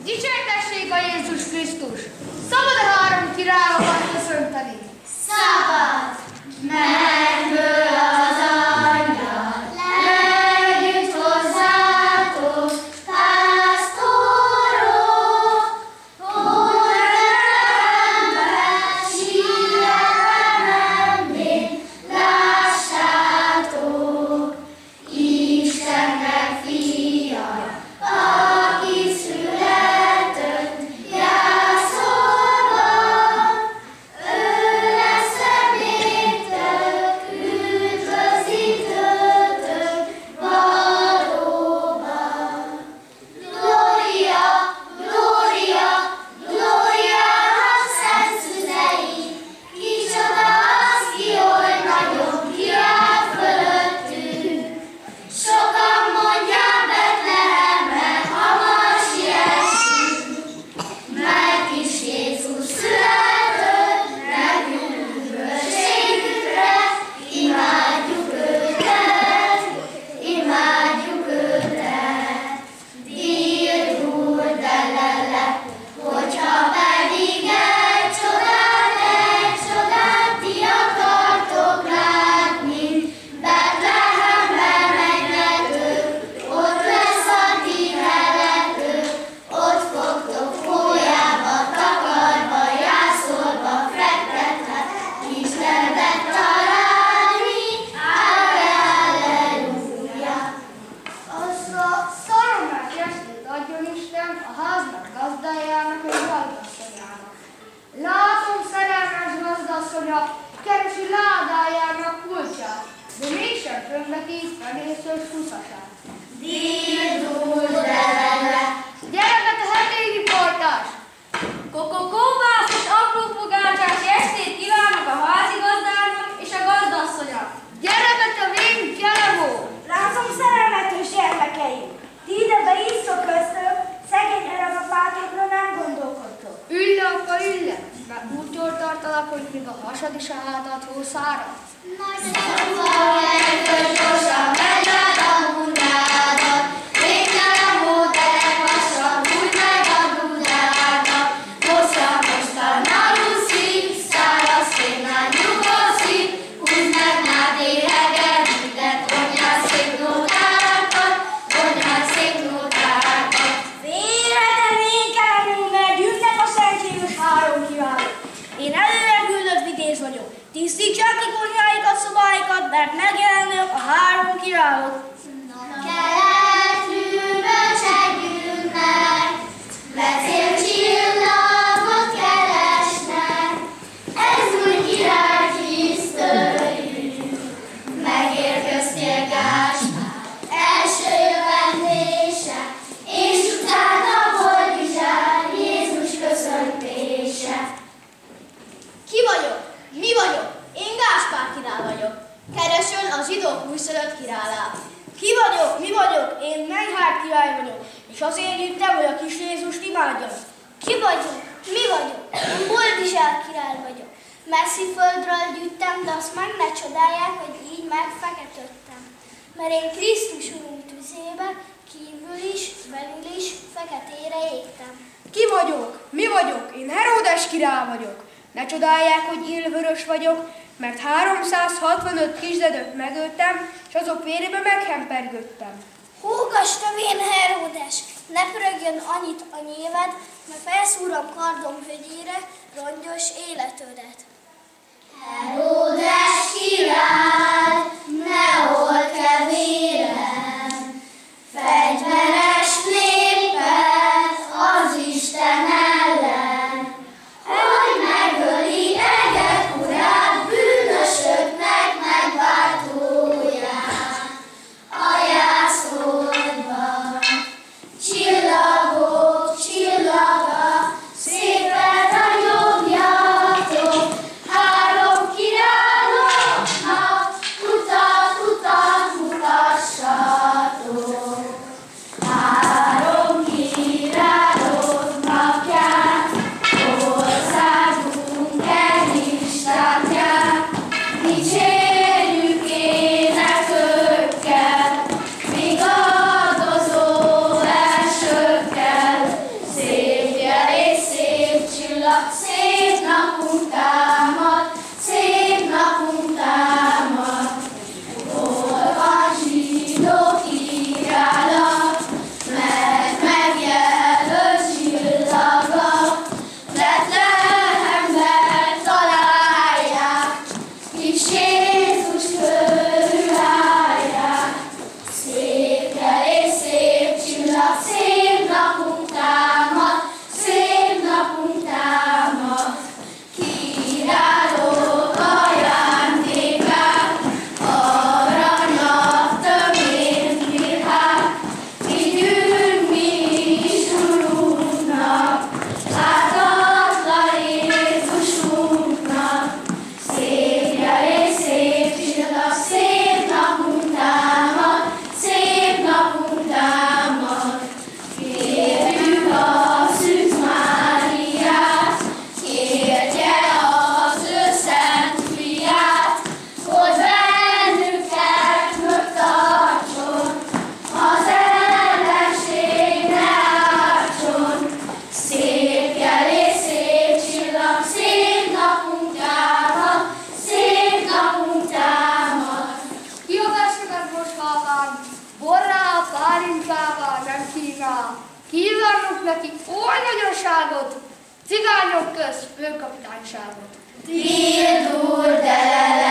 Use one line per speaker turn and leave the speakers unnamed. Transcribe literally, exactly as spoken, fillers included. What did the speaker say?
Dicsértessék a Jézus Krisztus! Szabad a három királyokat köszönteni?
Szabad! Mennyből az angyal, legyütt hozzátok, pásztorok, hódembe, síelve menvén, lássátok, Istennek fia, aki született, jászolban, ő lesz remétök, üdvözítőtök valóban. Glória, glória, glória a szent szüzei, kicsoda az, ki oly nagyobb király fölöttünk. Sokan mondják Betlehemben, hamar siessünk, mert kis Jézus született, nekünk üdvösségükre, imádjuk őket, imádjuk őket. Dírdul delele, hogyha pedig egy csodát, egy csodát ti akartok látni, Betlehemben menjetek, ott lesz a ti heletek, ott fogtok hólyába, takarva, jászolva, fektetve, Istenet találni, áll, halleluja.
Azra szaromás estét adjon Isten a háznak gazdájának és gazdasszonyának. Látom, szerelmes gazdasszonya keresi ládájának kulcsát, de mégsem fönveti fenészős kuszasát.
Dírdul delele,
Gyere be, te hetégi portás!
Kokokóvászos apró pogácsás estét kívánok a házigazdának és a gazdasszonynak!
Gyere be, te vén kelevó!
Látom, szerelmetős gyermekeim! Ti idebe isztok köztök, szegény eregapátokra nem gondolkodtok.
Ülj le, apa, ülj le! Mert úgy jól tartalak, hogy még a hasad is a hátad hószárad.
nagy szavval elkölt gyorsan, megy át a bundádat, végtelen hóterek lassan, úgy meg a dudádat. Hosszan mostan aluszik, száraz szénnál nyugodszik, húzd meg már éhegen, minden konyhán szép nótákat, konyhán szép nótákat.
Félre vénkelenül, mert jönnek a Szent Jézus három királyok. Én előre küldött vitéz vagyok. Tisztítsák ki konyháikat, szobáikat, mert megjelennek a három királyok.
Keletről csegülnek, vezércsillagot keresnek, ez új király Krisztus, megérkeztél Gáspár, első jövetése, és utána Boldizsár, Jézus köszöntése.
Ki vagyok? Mi vagyok? Én Gáspár király vagyok. Keresön a zsidók újszülött királát.
Ki vagyok? Mi vagyok? Én Menhár király vagyok, és azért jöttem, hogy a kis Jézust imádjam.
Ki vagyok? Mi vagyok? Én Boldizsár király vagyok. Messzi földről gyűjtem, de azt meg ne csodálják, hogy így megfeketődtem. Mert én Krisztus Urunk tüzébe kívül is, belül is feketére égtem.
Ki vagyok? Mi vagyok? Én Heródes király vagyok. Ne csodálják, hogy élvörös vagyok, mert háromszázhatvanöt kisdedöt megöltem, és azok vérébe meghempergődtem.
Húgass tövén, Heródes! Ne pörögjön annyit a nyéved, mert felszúrom kardom högyére rongyos életödet. Heródes király, ne old kevérem, fegyveres népet az Isten ellen, hogy megöli eget urát, bűnösöknek megváltóját. A jászolban csillagok csillaga, szépen ragyogjatok, három királyoknak
Bálintával nem kínál. Kívánok neki oly nagyosságot, cigányok közt főkapitányságot.
Tild úr, de